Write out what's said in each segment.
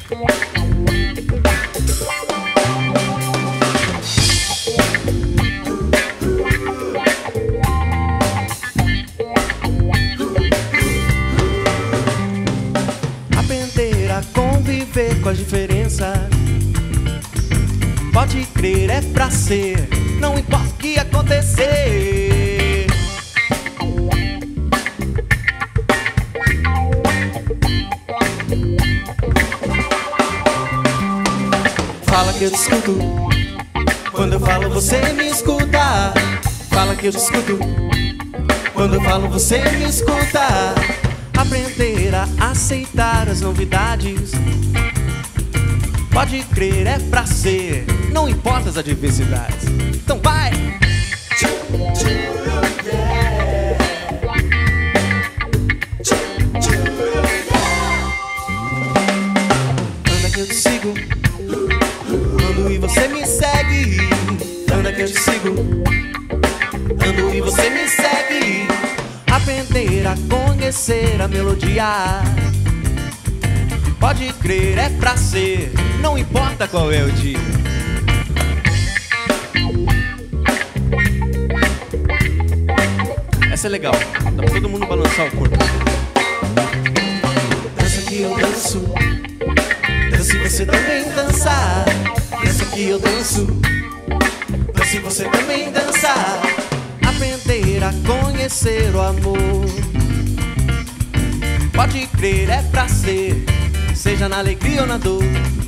Aprender a conviver com as diferenças, pode crer, é pra ser, não importa o que acontecer. Fala que eu te escuto, quando eu falo você me escuta. Fala que eu te escuto, quando eu falo você me escuta. Aprender a aceitar as novidades, pode crer, é pra ser, não importa as adversidades. Então vai! Anda que eu te sigo, ando e você me segue. Anda que eu te sigo, ando e você me segue. Aprender a conhecer a melodia, pode crer, é pra ser, não importa qual é o dia. Essa é legal, dá pra todo mundo balançar o corpo. Dança que eu danço, dança e você também dança. Dança que eu danço, dança e você também dança. Aprender a conhecer o amor, pode crer, é pra ser, seja na alegria ou na dor.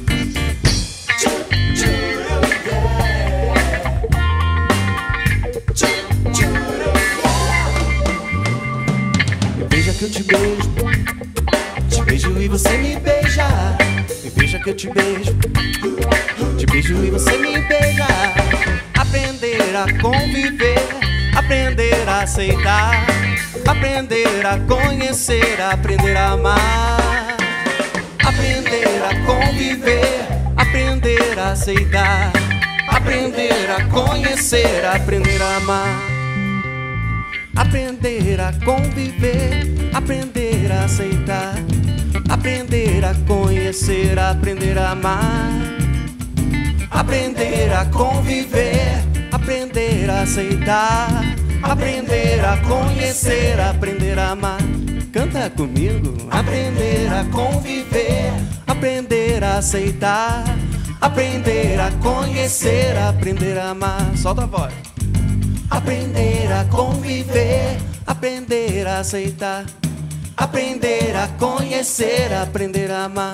Me beija que eu te beijo e você me beija. Me beija que eu te beijo e você me beija. Aprender a conviver, aprender a aceitar, aprender a conhecer, aprender a amar. Aprender a conviver, aprender a aceitar, aprender a conhecer, aprender a amar. Aprender a conviver, aprender a aceitar, aprender a conhecer, aprender a amar. Aprender a conviver, aprender a aceitar, aprender a conhecer, aprender a amar. Canta comigo. Aprender a conviver, aprender a aceitar, aprender a conhecer, aprender a amar. Solta a voz. Aprender a conviver, aprender a aceitar, aprender a conhecer, aprender a amar.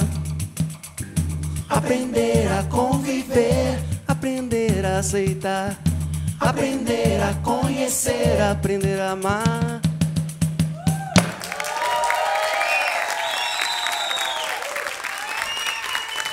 Aprender a conviver, aprender a aceitar, aprender a conhecer, aprender a amar.